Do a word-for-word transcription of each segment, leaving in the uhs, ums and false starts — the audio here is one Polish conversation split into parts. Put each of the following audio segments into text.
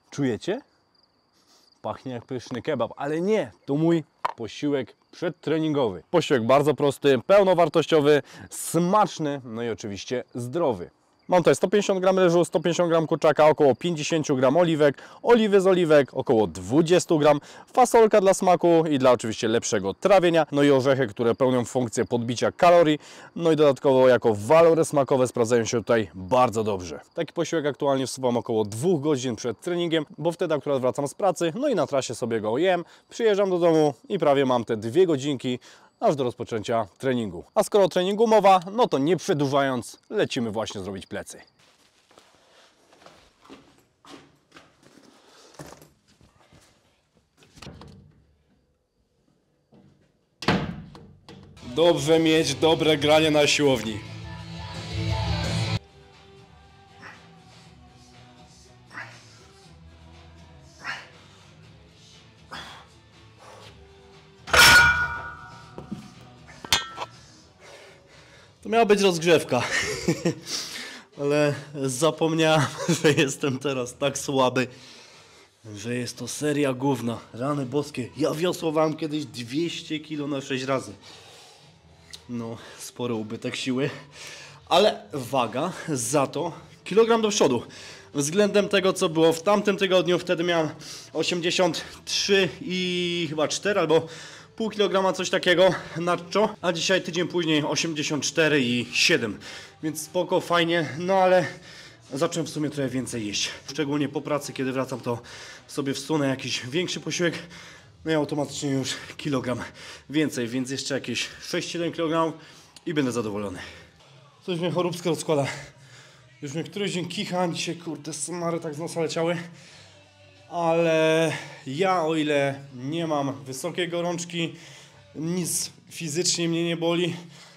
Czujecie? Pachnie jak pyszny kebab, ale nie, to mój posiłek przedtreningowy. Posiłek bardzo prosty, pełnowartościowy, smaczny, no i oczywiście zdrowy. Mam tutaj sto pięćdziesiąt gramów ryżu, sto pięćdziesiąt gramów kurczaka, około pięćdziesiąt gramów oliwek, oliwy z oliwek, około dwadzieścia gramów, fasolka dla smaku i dla oczywiście lepszego trawienia, no i orzechy, które pełnią funkcję podbicia kalorii, no i dodatkowo jako walory smakowe sprawdzają się tutaj bardzo dobrze. Taki posiłek aktualnie wsuwam około dwóch godzin przed treningiem, bo wtedy akurat wracam z pracy, no i na trasie sobie go jem, przyjeżdżam do domu i prawie mam te dwie godzinki aż do rozpoczęcia treningu. A skoro o treningu mowa, no to nie przedłużając, lecimy właśnie zrobić plecy. Dobrze mieć dobre granie na siłowni. To miała być rozgrzewka, ale zapomniałem, że jestem teraz tak słaby, że jest to seria gówna. Rany boskie, ja wiosłowałem kiedyś dwieście kilo na sześć razy. No, spory ubytek siły, ale waga za to kilogram do przodu. Względem tego, co było w tamtym tygodniu, wtedy miałem osiemdziesiąt trzy i chyba cztery albo pół kilograma, coś takiego nacho, a dzisiaj tydzień później osiemdziesiąt cztery i siedem, więc spoko, fajnie, no ale zacząłem w sumie trochę więcej jeść. Szczególnie po pracy, kiedy wracam, to sobie wsunę jakiś większy posiłek, no i automatycznie już kilogram więcej, więc jeszcze jakieś sześć siedem kilogramów i będę zadowolony. Coś mnie choróbsko rozkłada. Już mnie któryś dzień kicha, dzisiaj kurde smary tak z nosa leciały. Ale ja, o ile nie mam wysokiej gorączki, nic fizycznie mnie nie boli,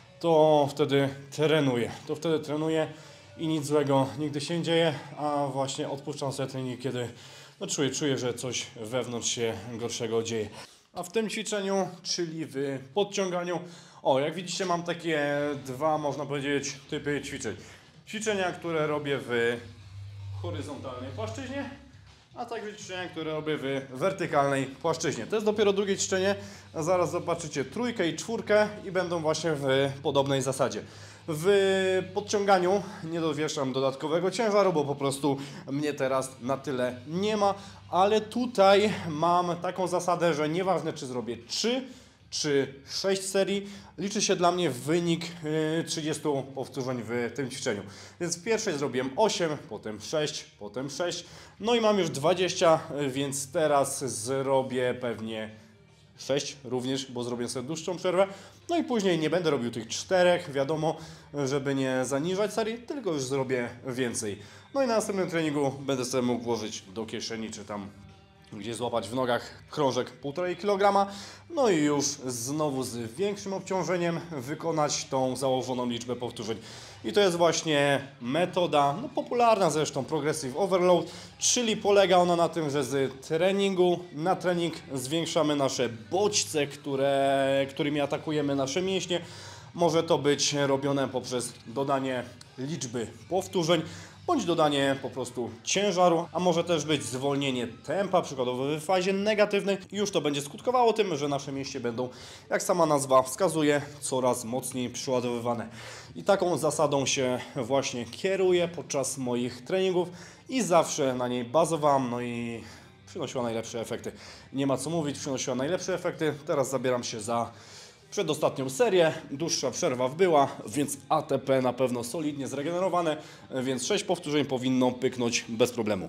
to wtedy trenuję. To wtedy trenuję i nic złego nigdy się nie dzieje, a właśnie odpuszczam sobie trening, kiedy no, czuję, czuję, że coś wewnątrz się gorszego dzieje. A w tym ćwiczeniu, czyli w podciąganiu, o, jak widzicie, mam takie dwa, można powiedzieć, typy ćwiczeń. Ćwiczenia, które robię w horyzontalnej płaszczyźnie, a także ćwiczenia, które robię w wertykalnej płaszczyźnie. To jest dopiero drugie ćwiczenie, a zaraz zobaczycie trójkę i czwórkę i będą właśnie w podobnej zasadzie. W podciąganiu nie dowieszam dodatkowego ciężaru, bo po prostu mnie teraz na tyle nie ma, ale tutaj mam taką zasadę, że nieważne czy zrobię trzy czy sześć serii, liczy się dla mnie wynik trzydziestu powtórzeń w tym ćwiczeniu. Więc w pierwszej zrobiłem osiem, potem sześć, potem sześć, no i mam już dwadzieścia, więc teraz zrobię pewnie sześć również, bo zrobię sobie dłuższą przerwę. No i później nie będę robił tych czterech, wiadomo, żeby nie zaniżać serii, tylko już zrobię więcej. No i na następnym treningu będę sobie mógł włożyć do kieszeni, czy tam gdzie złapać w nogach krążek półtora kilograma, no i już znowu z większym obciążeniem wykonać tą założoną liczbę powtórzeń. I to jest właśnie metoda, no popularna zresztą, Progressive Overload, czyli polega ona na tym, że z treningu na trening zwiększamy nasze bodźce, które, którymi atakujemy nasze mięśnie. Może to być robione poprzez dodanie liczby powtórzeń, bądź dodanie po prostu ciężaru, a może też być zwolnienie tempa, przykładowo w fazie negatywnej. I już to będzie skutkowało tym, że nasze mięśnie będą, jak sama nazwa wskazuje, coraz mocniej przyładowywane. I taką zasadą się właśnie kieruję podczas moich treningów i zawsze na niej bazowałam, no i przynosiła najlepsze efekty. Nie ma co mówić, przynosiła najlepsze efekty. Teraz zabieram się za przedostatnią serię, dłuższa przerwa była, więc A T P na pewno solidnie zregenerowane, więc sześć powtórzeń powinno pyknąć bez problemu.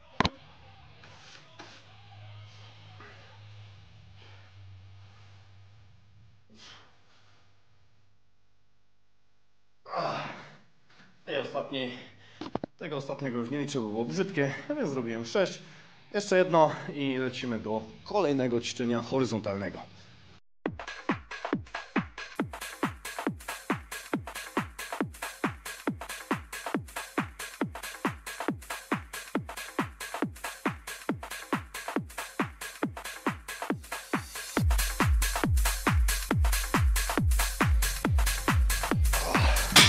Tej ostatniej, tego ostatniego już nie liczę, bo było brzydkie, więc zrobiłem sześć. Jeszcze jedno i lecimy do kolejnego ćwiczenia horyzontalnego.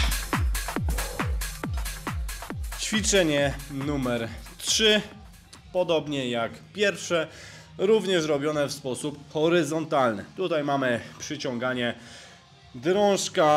Ćwiczenie numer trzy podobnie jak pierwsze, również robione w sposób horyzontalny. Tutaj mamy przyciąganie drążka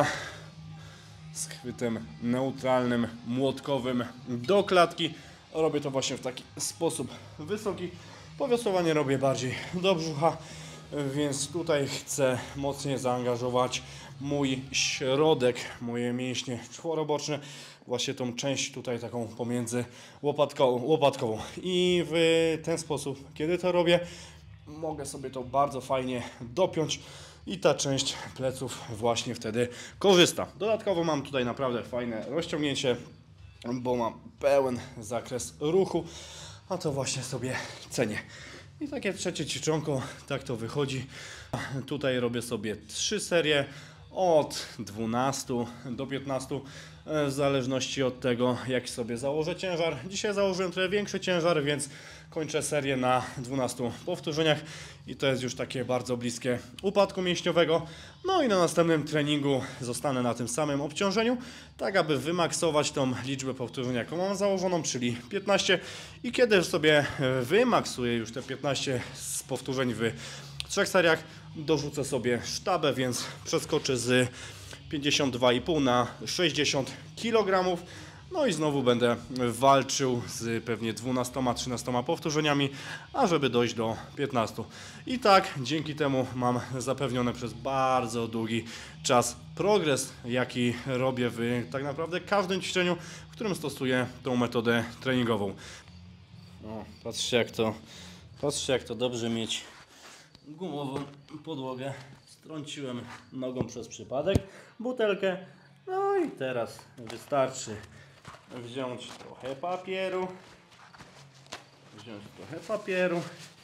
z chwytem neutralnym, młotkowym do klatki. Robię to właśnie w taki sposób wysoki. Powiosłowanie robię bardziej do brzucha, więc tutaj chcę mocniej zaangażować mój środek, moje mięśnie czworoboczne, właśnie tą część tutaj taką pomiędzy łopatkową, łopatkową. I w ten sposób, kiedy to robię, mogę sobie to bardzo fajnie dopiąć i ta część pleców właśnie wtedy korzysta. Dodatkowo mam tutaj naprawdę fajne rozciągnięcie, bo mam pełen zakres ruchu, a to właśnie sobie cenię. I takie trzecie ćwiczonko, tak to wychodzi. Tutaj robię sobie trzy serie od dwunastu do piętnastu, w zależności od tego, jak sobie założę ciężar. Dzisiaj założyłem trochę większy ciężar, więc kończę serię na dwunastu powtórzeniach i to jest już takie bardzo bliskie upadku mięśniowego. No i na następnym treningu zostanę na tym samym obciążeniu, tak aby wymaksować tą liczbę powtórzeń, jaką mam założoną, czyli piętnaście. I kiedy sobie wymaksuję już te piętnaście z powtórzeń w trzech seriach, dorzucę sobie sztabę, więc przeskoczę z pięćdziesiąt dwa i pół na sześćdziesiąt kilogramów. No i znowu będę walczył z pewnie dwunastoma trzynastoma powtórzeniami, ażeby dojść do piętnastu. I tak dzięki temu mam zapewniony przez bardzo długi czas progres, jaki robię w tak naprawdę każdym ćwiczeniu, w którym stosuję tą metodę treningową. No, patrzcie jak to, patrzcie jak to dobrze mieć gumową podłogę. Strąciłem nogą przez przypadek butelkę. No i teraz wystarczy wziąć trochę papieru, wziąć trochę papieru,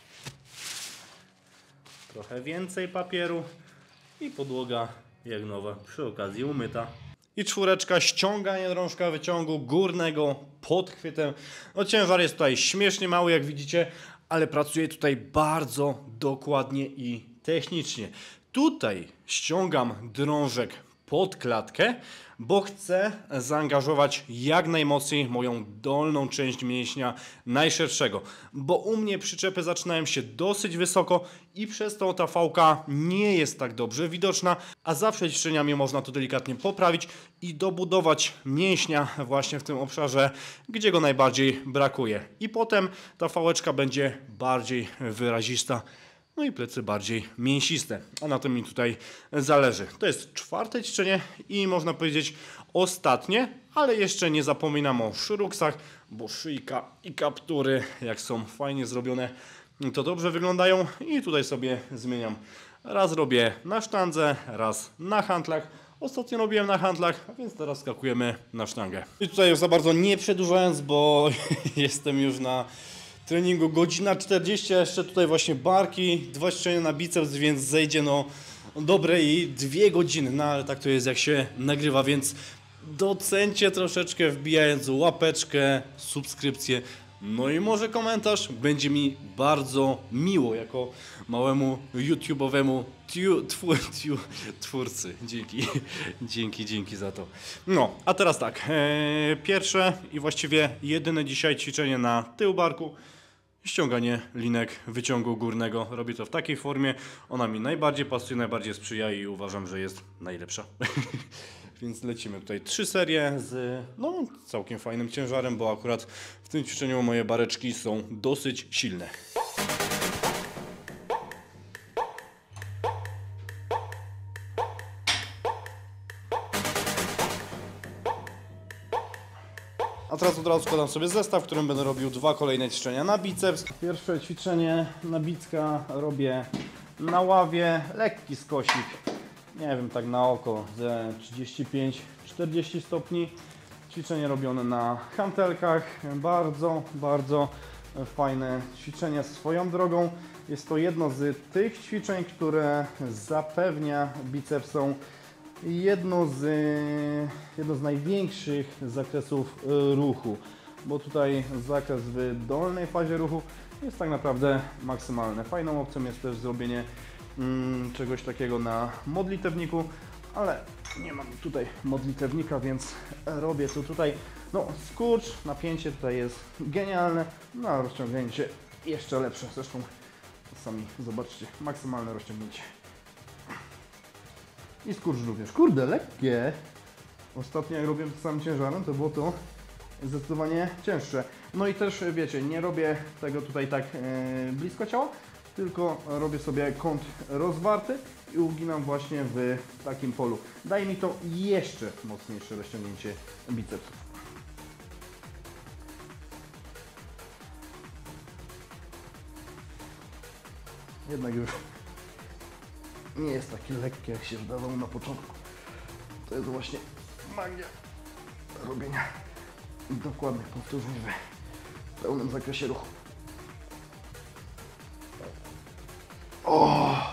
trochę więcej papieru i podłoga jak nowa, przy okazji umyta. I czwóreczka, ściąganie drążka wyciągu górnego pod chwytem. No ciężar jest tutaj śmiesznie mały, jak widzicie, ale pracuję tutaj bardzo dokładnie i technicznie. Tutaj ściągam drążek pod klatkę, bo chcę zaangażować jak najmocniej moją dolną część mięśnia najszerszego, bo u mnie przyczepy zaczynają się dosyć wysoko i przez to ta fałka nie jest tak dobrze widoczna, a zawsze ćwiczeniami można to delikatnie poprawić i dobudować mięśnia właśnie w tym obszarze, gdzie go najbardziej brakuje. I potem ta fałeczka będzie bardziej wyrazista. No i plecy bardziej mięsiste, a na tym mi tutaj zależy. To jest czwarte ćwiczenie i można powiedzieć ostatnie, ale jeszcze nie zapominam o szyruksach, bo szyjka i kaptury, jak są fajnie zrobione, to dobrze wyglądają. I tutaj sobie zmieniam. Raz robię na sztandze, raz na handlach. Ostatnio robiłem na handlach, a więc teraz skakujemy na sztangę. I tutaj już za bardzo nie przedłużając, bo jestem już na treningu godzina czterdzieści, a jeszcze tutaj właśnie barki, dwa ćwiczenia na biceps, więc zejdzie no dobre i dwie godziny, no ale tak to jest jak się nagrywa, więc docencie troszeczkę wbijając łapeczkę, subskrypcję, no i może komentarz, będzie mi bardzo miło jako małemu YouTube'owemu tiu, twór, tiu, twórcy, dzięki, dzięki, dzięki za to. No, a teraz tak, ee, pierwsze i właściwie jedyne dzisiaj ćwiczenie na tył barku, ściąganie linek wyciągu górnego. Robię to w takiej formie, ona mi najbardziej pasuje, najbardziej sprzyja i uważam, że jest najlepsza. Więc lecimy tutaj trzy serie z no, całkiem fajnym ciężarem, bo akurat w tym ćwiczeniu moje bareczki są dosyć silne. A teraz od razu składam sobie zestaw, w którym będę robił dwa kolejne ćwiczenia na biceps. Pierwsze ćwiczenie na bicka robię na ławie, lekki skosik, nie wiem, tak na oko, ze trzydzieści pięć czterdzieści stopni. Ćwiczenie robione na hantelkach, bardzo, bardzo fajne ćwiczenie swoją drogą. Jest to jedno z tych ćwiczeń, które zapewnia bicepsom jedno z, jedno z największych zakresów ruchu, bo tutaj zakres w dolnej fazie ruchu jest tak naprawdę maksymalny. Fajną opcją jest też zrobienie mm, czegoś takiego na modlitewniku, ale nie mam tutaj modlitewnika, więc robię to tutaj No, skurcz, napięcie tutaj jest genialne, no a rozciągnięcie jeszcze lepsze. Zresztą sami zobaczcie, maksymalne rozciągnięcie. I skurcz również. Kurde, lekkie. Ostatnio jak robiłem to samym ciężarem, to było to zdecydowanie cięższe. No i też wiecie, nie robię tego tutaj tak yy, blisko ciała, tylko robię sobie kąt rozwarty i uginam właśnie w takim polu. Daje mi to jeszcze mocniejsze rozciągnięcie bicepsów. Jednak już nie jest takie lekkie, jak się wydawało na początku. To jest właśnie magia robienia dokładnych powtórzeń w pełnym zakresie ruchu. O!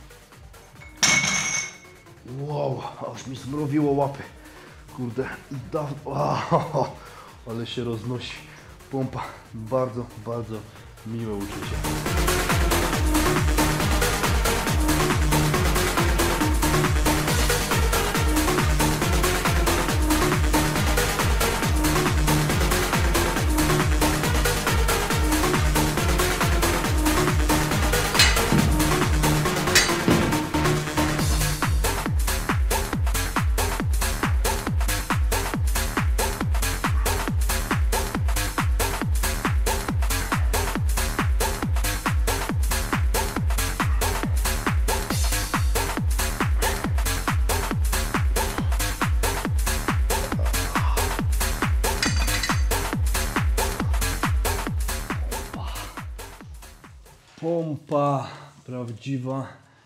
Wow, aż mi zmrowiło łapy. Kurde, da... o, ale się roznosi. Pompa, bardzo, bardzo miłe uczucie. Pompa, prawdziwa,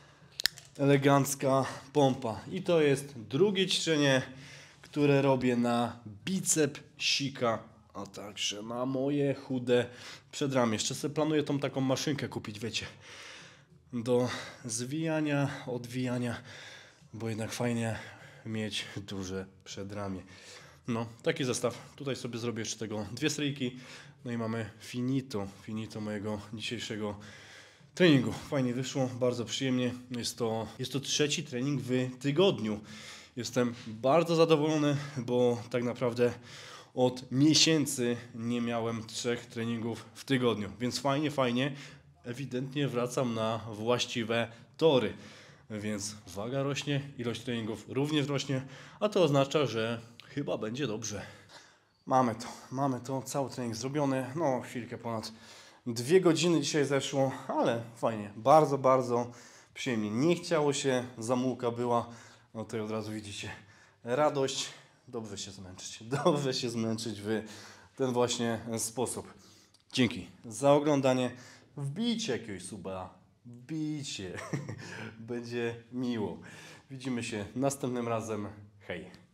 elegancka pompa. I to jest drugie ćwiczenie, które robię na bicep sika, a także na moje chude przedramię. Jeszcze sobie planuję tą taką maszynkę kupić, wiecie, do zwijania, odwijania, bo jednak fajnie mieć duże przedramię. No, taki zestaw. Tutaj sobie zrobię jeszcze tego dwie stryjki. No i mamy finito, finito mojego dzisiejszego treningu. Fajnie wyszło, bardzo przyjemnie. Jest to, jest to trzeci trening w tygodniu. Jestem bardzo zadowolony, bo tak naprawdę od miesięcy nie miałem trzech treningów w tygodniu. Więc fajnie, fajnie. Ewidentnie wracam na właściwe tory. Więc waga rośnie, ilość treningów również rośnie, a to oznacza, że chyba będzie dobrze. Mamy to, mamy to, cały trening zrobiony, no chwilkę ponad dwie godziny dzisiaj zeszło, ale fajnie, bardzo, bardzo przyjemnie. Nie chciało się, zamułka była, no to od razu widzicie, radość, dobrze się zmęczyć, dobrze się zmęczyć w ten właśnie sposób. Dzięki za oglądanie, wbijcie jakiegoś suba, wbijcie, będzie miło. Widzimy się następnym razem, hej.